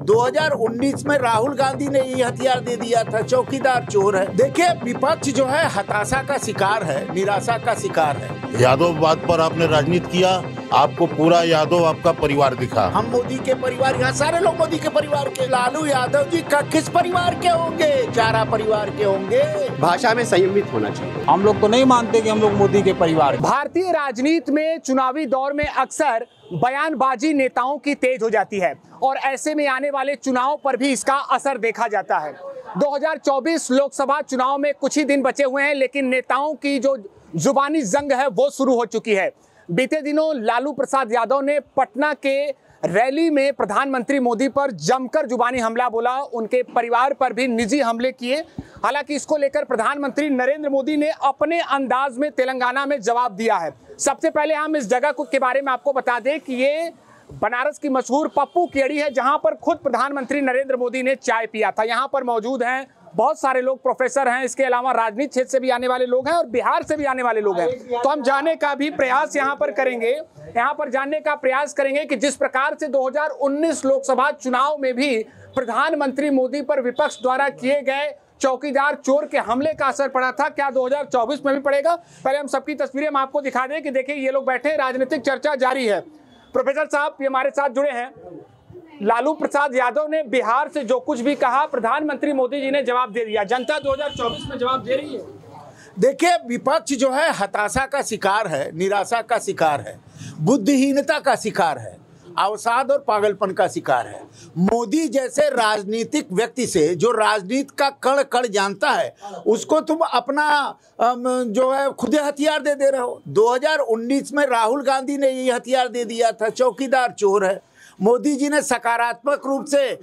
2019 में राहुल गांधी ने ये हथियार दे दिया था, चौकीदार चोर है। देखिए, विपक्ष जो है हताशा का शिकार है, निराशा का शिकार है। यादववाद पर आपने राजनीति किया, आपको पूरा यादव आपका परिवार दिखा। हम मोदी के परिवार, यहाँ सारे लोग मोदी के परिवार के। लालू यादव जी का किस परिवार के होंगे? चारा परिवार के होंगे। भाषा में संयमित होना चाहिए। हम लोग तो नहीं मानते कि हम लोग मोदी के परिवार। भारतीय राजनीति में चुनावी दौर में अक्सर बयानबाजी नेताओं की तेज हो जाती है और ऐसे में आने वाले चुनाव पर भी इसका असर देखा जाता है। 2024 लोकसभा चुनाव में कुछ ही दिन बचे हुए हैं, लेकिन नेताओं की जो जुबानी जंग है वो शुरू हो चुकी है। बीते दिनों लालू प्रसाद यादव ने पटना के रैली में प्रधानमंत्री मोदी पर जमकर जुबानी हमला बोला, उनके परिवार पर भी निजी हमले किए। हालांकि इसको लेकर प्रधानमंत्री नरेंद्र मोदी ने अपने अंदाज में तेलंगाना में जवाब दिया है। सबसे पहले हम इस जगह के बारे में आपको बता दें कि ये बनारस की मशहूर पप्पू केड़ी है, जहां पर खुद प्रधानमंत्री नरेंद्र मोदी ने चाय पिया था। यहाँ पर मौजूद हैं बहुत सारे लोग, प्रोफेसर हैं, इसके अलावा राजनीति क्षेत्र से भी आने वाले लोग हैं और बिहार से भी आने वाले लोग हैं। तो हम जानने का भी प्रयास यहाँ पर करेंगे, यहाँ पर जानने का प्रयास करेंगे कि जिस प्रकार से 2019 लोकसभा चुनाव में भी प्रधानमंत्री मोदी पर विपक्ष द्वारा किए गए चौकीदार चोर के हमले का असर पड़ा था, क्या 2024 में भी पड़ेगा? पहले हम सबकी तस्वीरें हम आपको दिखा दें कि देखिए ये लोग बैठे, राजनीतिक चर्चा जारी है। प्रोफेसर साहब ये हमारे साथ जुड़े हैं। लालू प्रसाद यादव ने बिहार से जो कुछ भी कहा, प्रधानमंत्री मोदी जी ने जवाब दे दिया। जनता 2024 में जवाब दे रही है। देखिए, विपक्ष जो है हताशा का शिकार है, निराशा का शिकार है, बुद्धिहीनता का शिकार है, अवसाद और पागलपन का शिकार है। मोदी जैसे राजनीतिक व्यक्ति से, जो राजनीति का कण कण जानता है, उसको तुम अपना जो है खुद हथियार दे रहे हो। 2019 में राहुल गांधी ने ये हथियार दे दिया था, चौकीदार चोर है। मोदी जी ने सकारात्मक रूप से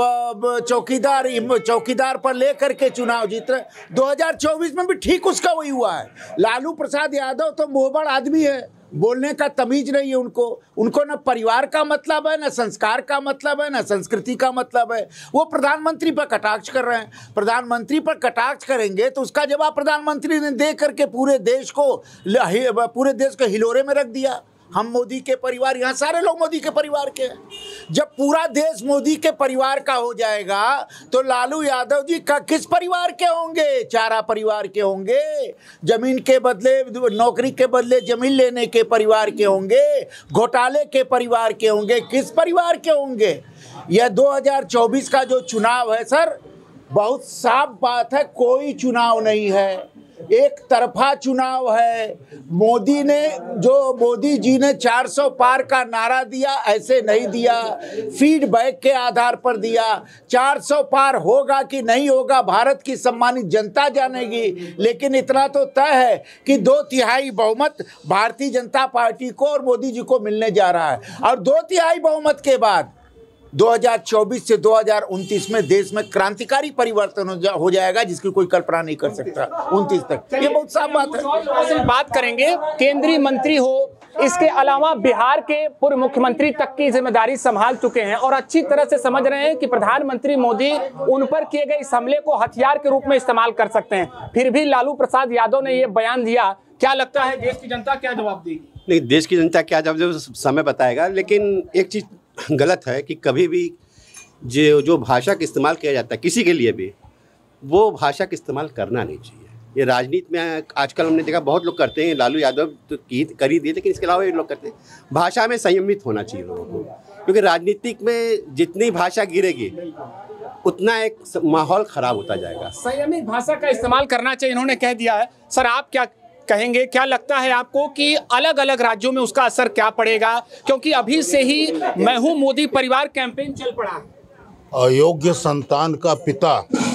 चौकीदार पर लेकर के चुनाव जीत रहे। 2024 में भी ठीक उसका वही हुआ है। लालू प्रसाद यादव तो मोहबड़ आदमी है, बोलने का तमीज नहीं है उनको न परिवार का मतलब है, न संस्कार का मतलब है, न संस्कृति का मतलब है। वो प्रधानमंत्री पर कटाक्ष कर रहे हैं। प्रधानमंत्री पर कटाक्ष करेंगे तो उसका जवाब प्रधानमंत्री ने दे करके पूरे देश को हिलोरे में रख दिया। हम मोदी के परिवार, यहाँ सारे लोग मोदी के परिवार के हैं। जब पूरा देश मोदी के परिवार का हो जाएगा तो लालू यादव जी का किस परिवार के होंगे? चारा परिवार के होंगे। जमीन के बदले, नौकरी के बदले जमीन लेने के परिवार के होंगे, घोटाले के परिवार के होंगे, किस परिवार के होंगे? यह 2024 का जो चुनाव है सर, बहुत साफ बात है, कोई चुनाव नहीं है, एक तरफा चुनाव है। मोदी जी ने 400 पार का नारा दिया, ऐसे नहीं दिया, फीडबैक के आधार पर दिया। 400 पार होगा कि नहीं होगा भारत की सम्मानित जनता जानेगी, लेकिन इतना तो तय है कि 2/3 बहुमत भारतीय जनता पार्टी को और मोदी जी को मिलने जा रहा है। और 2/3 बहुमत के बाद 2024 से 2029 में देश में क्रांतिकारी परिवर्तन हो जाएगा, जिसकी कोई कल्पना नहीं कर सकता। 29 तक ये बहुत साफ बात है। बात करेंगे, केंद्रीय मंत्री हो, इसके अलावा बिहार के पूर्व मुख्यमंत्री तक की जिम्मेदारी संभाल चुके हैं और अच्छी तरह से समझ रहे हैं कि प्रधानमंत्री मोदी उन पर किए गए इस हमले को हथियार के रूप में इस्तेमाल कर सकते हैं। फिर भी लालू प्रसाद यादव ने ये बयान दिया, क्या लगता है देश की जनता क्या जवाब देगी? नहीं, देश की जनता क्या जवाब देगी समय बताएगा, लेकिन एक चीज गलत है कि कभी भी जो भाषा का इस्तेमाल किया जाता है किसी के लिए भी, वो भाषा का इस्तेमाल करना नहीं चाहिए। ये राजनीति में आजकल हमने देखा बहुत लोग करते हैं, लालू यादव तो कर ही दिए, लेकिन इसके अलावा ये लोग करते हैं। भाषा में संयमित होना चाहिए लोगों को, क्योंकि राजनीतिक में जितनी भाषा गिरेगी उतना एक माहौल खराब होता जाएगा। संयमित भाषा का इस्तेमाल करना चाहिए, इन्होंने कह दिया है। सर आप क्या कहेंगे, क्या लगता है आपको कि अलग अलग राज्यों में उसका असर क्या पड़ेगा? क्योंकि अभी से ही मैं हूं मोदी परिवार कैंपेन चल पड़ा है। अयोग्य संतान का पिता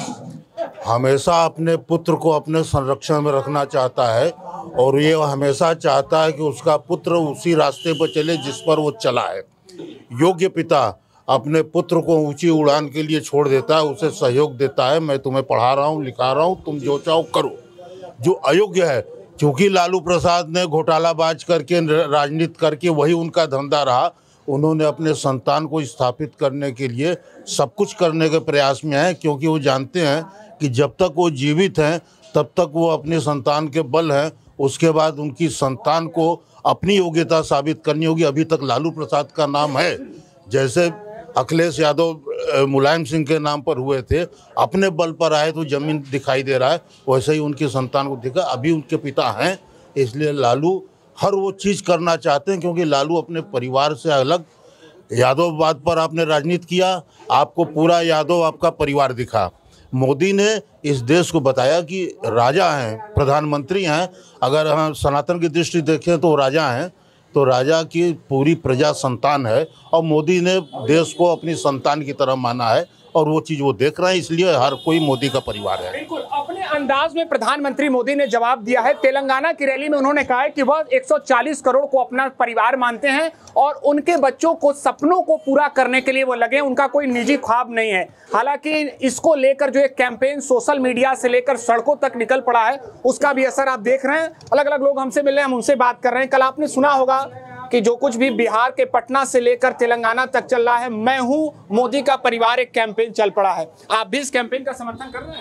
हमेशा अपने पुत्र को अपने संरक्षण में रखना चाहता है और ये हमेशा चाहता है कि उसका पुत्र उसी रास्ते पर चले जिस पर वो चला है। योग्य पिता अपने पुत्र को ऊंची उड़ान के लिए छोड़ देता है, उसे सहयोग देता है, मैं तुम्हें पढ़ा रहा हूँ, लिखा रहा हूँ, तुम जो चाहो करो। जो अयोग्य है, क्योंकि लालू प्रसाद ने घोटालाबाज करके राजनीति करके वही उनका धंधा रहा, उन्होंने अपने संतान को स्थापित करने के लिए सब कुछ करने के प्रयास में हैं, क्योंकि वो जानते हैं कि जब तक वो जीवित हैं तब तक वो अपने संतान के बल हैं। उसके बाद उनकी संतान को अपनी योग्यता साबित करनी होगी। अभी तक लालू प्रसाद का नाम है, जैसे अखिलेश यादव मुलायम सिंह के नाम पर हुए थे, अपने बल पर आए तो जमीन दिखाई दे रहा है, वैसे ही उनकी संतान को दिखा। अभी उनके पिता हैं, इसलिए लालू हर वो चीज़ करना चाहते हैं, क्योंकि लालू अपने परिवार से अलग, यादववाद पर आपने राजनीति किया, आपको पूरा यादव आपका परिवार दिखा। मोदी ने इस देश को बताया कि राजा हैं, प्रधानमंत्री हैं, अगर हम सनातन की दृष्टि देखें तो राजा हैं, तो राजा की पूरी प्रजा संतान है, और मोदी ने देश को अपनी संतान की तरह माना है, और वो चीज़ वो देख रहे हैं, इसलिए हर कोई मोदी का परिवार है। बिल्कुल अपने अंदाज में प्रधानमंत्री मोदी ने जवाब दिया है। तेलंगाना की रैली में उन्होंने कहा है कि वह 140 करोड़ को अपना परिवार मानते हैं और उनके बच्चों को सपनों को पूरा करने के लिए वो लगे, उनका कोई निजी ख्वाब नहीं है। हालांकि इसको लेकर जो एक कैंपेन सोशल मीडिया से लेकर सड़कों तक निकल पड़ा है, उसका भी असर आप देख रहे हैं। अलग अलग लोग हमसे मिले, हम उनसे बात कर रहे हैं। कल आपने सुना होगा कि जो कुछ भी बिहार के पटना से लेकर तेलंगाना तक चल रहा है, मैं हूं मोदी का परिवार, एक कैंपेन चल पड़ा है। आप भी इस कैंपेन का समर्थन कर रहे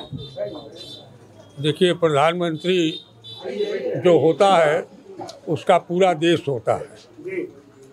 हैं? देखिए, प्रधानमंत्री जो होता है उसका पूरा देश होता है,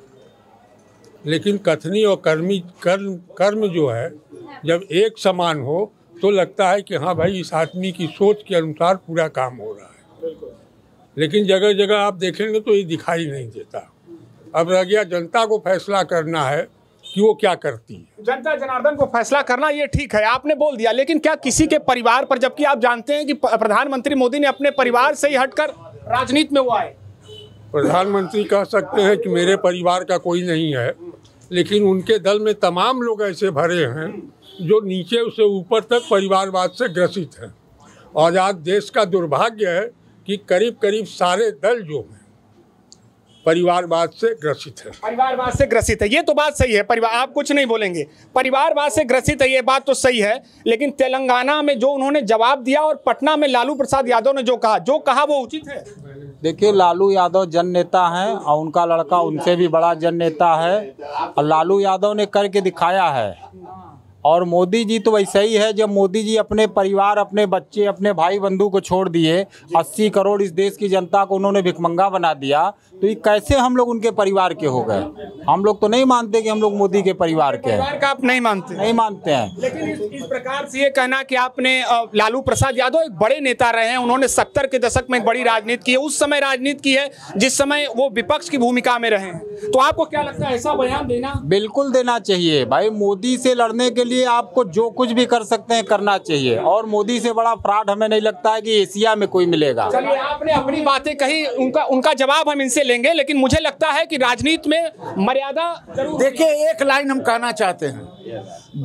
लेकिन कथनी और कर्म जो है जब एक समान हो तो लगता है कि हाँ भाई, इस आदमी की सोच के अनुसार पूरा काम हो रहा है। लेकिन जगह जगह आप देखेंगे तो ये दिखाई नहीं देता। अब रह गया जनता को फैसला करना है कि वो क्या करती है। जनता जनार्दन को फैसला करना, ये ठीक है, आपने बोल दिया, लेकिन क्या किसी के परिवार पर, जबकि आप जानते हैं कि प्रधानमंत्री मोदी ने अपने परिवार से ही हटकर राजनीति में वो आए। प्रधानमंत्री कह सकते हैं कि मेरे परिवार का कोई नहीं है, लेकिन उनके दल में तमाम लोग ऐसे भरे हैं जो नीचे से ऊपर तक परिवारवाद से ग्रसित हैं। और आज देश का दुर्भाग्य है कि करीब करीब सारे दल जो हैं परिवारवाद से ग्रसित है। परिवारवाद से ग्रसित है, ये तो बात सही है। परिवार, आप कुछ नहीं बोलेंगे, परिवारवाद से ग्रसित है, ये बात तो सही है। लेकिन तेलंगाना में जो उन्होंने जवाब दिया और पटना में लालू प्रसाद यादव ने जो कहा वो उचित है। देखिए, लालू यादव जन नेता हैं और उनका लड़का उनसे भी बड़ा जन नेता है, और लालू यादव ने करके दिखाया है। और मोदी जी तो वैसे ही है, जब मोदी जी अपने परिवार, अपने बच्चे, अपने भाई बंधु को छोड़ दिए, 80 करोड़ इस देश की जनता को उन्होंने भिखमंगा बना दिया, तो ये कैसे हम लोग उनके परिवार के हो गए? हम लोग तो नहीं मानते कि हम लोग मोदी के परिवार के हैं। परिवार का आप नहीं मानते? नहीं मानते हैं। लेकिन इस प्रकार से ये कहना कि आपने लालू प्रसाद यादव एक बड़े नेता रहे हैं, उन्होंने 70 के दशक में एक बड़ी राजनीति की है, उस समय राजनीति की है जिस समय वो विपक्ष की भूमिका में रहे, तो आपको क्या लगता है ऐसा बयान देना? बिल्कुल देना चाहिए भाई। मोदी से लड़ने के लिए आपको जो कुछ भी कर सकते हैं करना चाहिए, और मोदी से बड़ा फ्रॉड हमें नहीं लगता है कि एशिया में कोई मिलेगा। चलिए, आपने अपनी बातें कही, उनका जवाब हम इनसे लेंगे, लेकिन मुझे लगता है कि राजनीति में मर्यादा जरूर। देखिए, एक लाइन हम कहना चाहते हैं।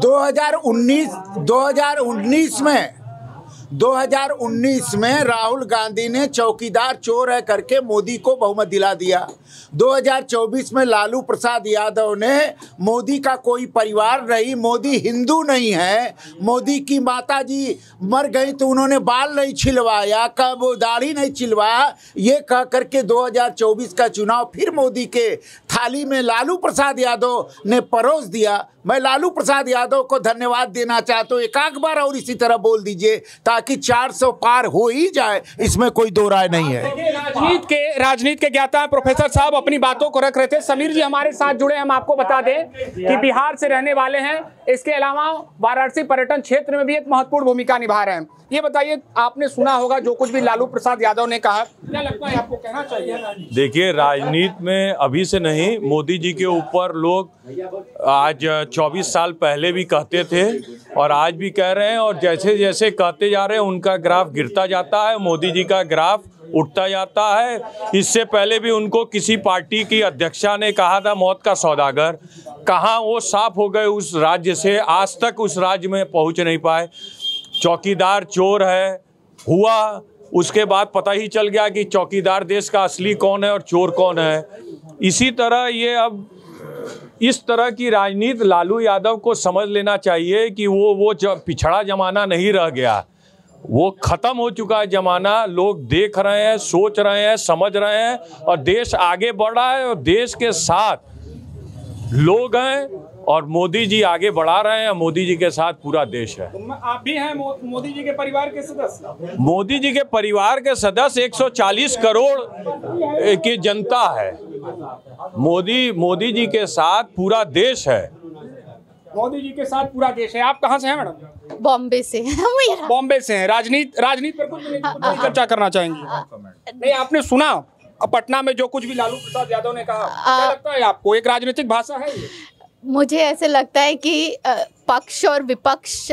2019 में राहुल गांधी ने चौकीदार चोर है करके मोदी को बहुमत दिला दिया। 2024 में लालू प्रसाद यादव ने मोदी का कोई परिवार नहीं, मोदी हिंदू नहीं है, मोदी की माता जी मर गई तो उन्होंने बाल नहीं छिलवाया, कब दाढ़ी नहीं छिलवाया, ये कह करके 2024 का चुनाव फिर मोदी के थाली में लालू प्रसाद यादव ने परोस दिया। मैं लालू प्रसाद यादव को धन्यवाद देना चाहता हूँ, एक बार और इसी तरह बोल दीजिए ताकि 400 पार हो ही जाए, इसमें कोई दो राय नहीं है। राजनीति के ज्ञाता प्रोफेसर साहब अपनी बातों को रख रहे थे। समीर जी हमारे साथ जुड़े, हम आपको बता दें कि बिहार से रहने वाले हैं, इसके अलावा वाराणसी पर्यटन क्षेत्र में भी एक महत्वपूर्ण भूमिका निभा रहे हैं। ये बताइए, आपने सुना होगा जो कुछ भी लालू प्रसाद यादव ने कहा, क्या लगता है आपको कहना चाहिए? देखिए, राजनीति में अभी से नहीं, मोदी जी के ऊपर लोग आज 24 साल पहले भी कहते थे और आज भी कह रहे हैं, और जैसे जैसे कहते जा रहे हैं उनका ग्राफ गिरता जाता है, मोदी जी का ग्राफ उठता जाता है। इससे पहले भी उनको किसी पार्टी की अध्यक्षा ने कहा था मौत का सौदागर, कहाँ वो साफ हो गए उस राज्य से, आज तक उस राज्य में पहुंच नहीं पाए। चौकीदार चोर है हुआ, उसके बाद पता ही चल गया कि चौकीदार देश का असली कौन है और चोर कौन है। इसी तरह ये अब इस तरह की राजनीति लालू यादव को समझ लेना चाहिए कि वो पिछड़ा जमाना नहीं रह गया, वो खत्म हो चुका है जमाना। लोग देख रहे हैं, सोच रहे हैं, समझ रहे हैं, और देश आगे बढ़ रहा है और देश के साथ लोग हैं और मोदी जी आगे बढ़ा रहे हैं। मोदी जी के साथ पूरा देश है। आप भी हैं मोदी जी के परिवार के सदस्य? मोदी जी के परिवार के सदस्य 140 करोड़ की जनता है। मोदी जी के साथ पूरा देश है। मोदी जी के साथ पूरा देश है। आप कहाँ से हैं मैडम? बॉम्बे से। बॉम्बे से हैं। राजनीति पर कुछ नहीं चर्चा करना चाहेंगी? नहीं, आपने सुना पटना में जो कुछ भी लालू प्रसाद यादव ने कहा, क्या लगता है आपको एक राजनीतिक भाषा है ये? मुझे ऐसे लगता है कि पक्ष और विपक्ष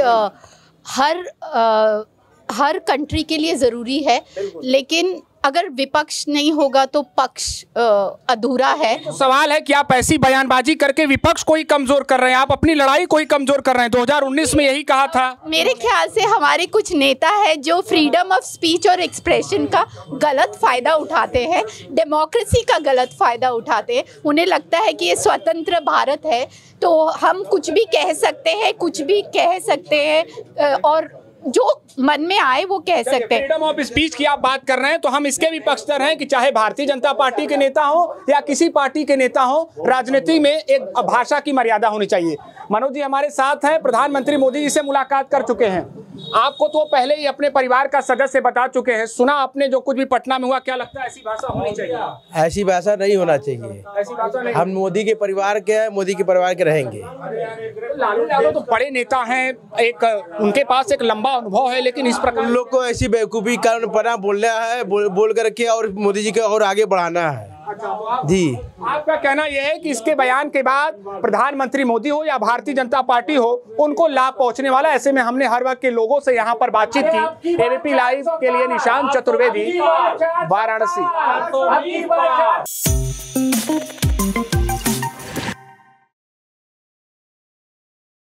हर कंट्री के लिए ज़रूरी है, लेकिन अगर विपक्ष नहीं होगा तो पक्ष अधूरा है। तो सवाल है कि आप ऐसी बयानबाजी करके विपक्ष को ही कमजोर कर रहे हैं, आप अपनी लड़ाई को ही कमजोर कर रहे हैं। 2019 में यही कहा था। मेरे ख्याल से हमारे कुछ नेता है जो फ्रीडम ऑफ स्पीच और एक्सप्रेशन का गलत फायदा उठाते हैं, डेमोक्रेसी का गलत फायदा उठाते हैं। उन्हें लगता है कि ये स्वतंत्र भारत है तो हम कुछ भी कह सकते हैं, कुछ भी कह सकते हैं और जो मन में आए वो कह सकते हैं। फ्रीडम ऑफ स्पीच की आप बात कर रहे हैं तो हम इसके भी पक्षधर हैं कि चाहे भारतीय जनता पार्टी के नेता हो या किसी पार्टी के नेता हो, राजनीति में एक भाषा की मर्यादा होनी चाहिए। मनोज जी हमारे साथ हैं, प्रधानमंत्री मोदी जी से मुलाकात कर चुके हैं। आपको तो पहले ही अपने परिवार का सदस्य बता चुके हैं, सुना आपने जो कुछ भी पटना में हुआ, क्या लगता है ऐसी भाषा होनी चाहिए? ऐसी भाषा नहीं होना चाहिए। ऐसी भाषा नहीं। हम मोदी के परिवार के हैं, मोदी के परिवार के रहेंगे। लालू यादव तो बड़े नेता हैं, एक उनके पास एक लंबा अनुभव है, लेकिन इस प्रकार उन लोग को ऐसी बेवकूफ़ी कारण पना बोलना है, बोल करके और मोदी जी को और आगे बढ़ाना है। जी, आपका कहना यह है कि इसके बयान के बाद प्रधानमंत्री मोदी हो या भारतीय जनता पार्टी हो, उनको लाभ पहुंचने वाला। ऐसे में हमने हर वक्त के लोगों से यहाँ पर बातचीत की। एबीपी लाइव के लिए निशांत चतुर्वेदी, वाराणसी।